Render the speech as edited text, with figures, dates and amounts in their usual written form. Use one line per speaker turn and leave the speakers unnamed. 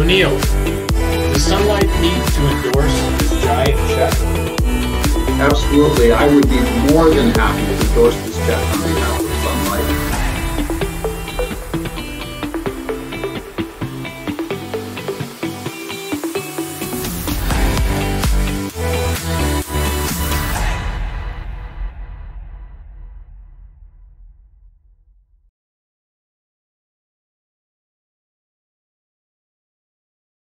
So Neil, does Sunlight need to endorse this giant check?
Absolutely. I would be more than happy to endorse this check.